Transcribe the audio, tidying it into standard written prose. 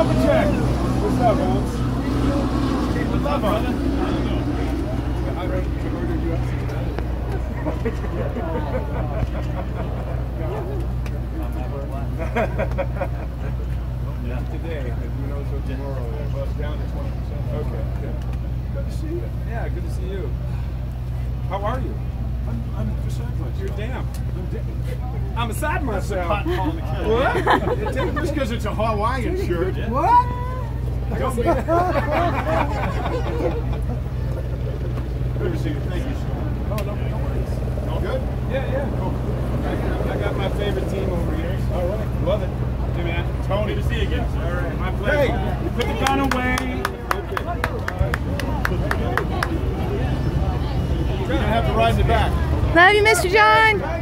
Double check. What's up, Holmes? What's up, brother? I ordered you up today, and who knows what tomorrow is. Well, it's down to 20%. Okay, good. Good to see you. Yeah, good to see you. How are you? I'm beside myself. You're damn. I'm beside myself. What? Just because it's a Hawaiian shirt. What? Don't be. Good to see you. Thank you, sir. Oh, no worries. All good? Yeah. Cool. I got my favorite team over here. All right. Love it. Hey, man. Tony. Good to see you again. All right. My pleasure. Hey, put the gun away. Okay. You're going to have to ride in the back. Love you, Mr. John.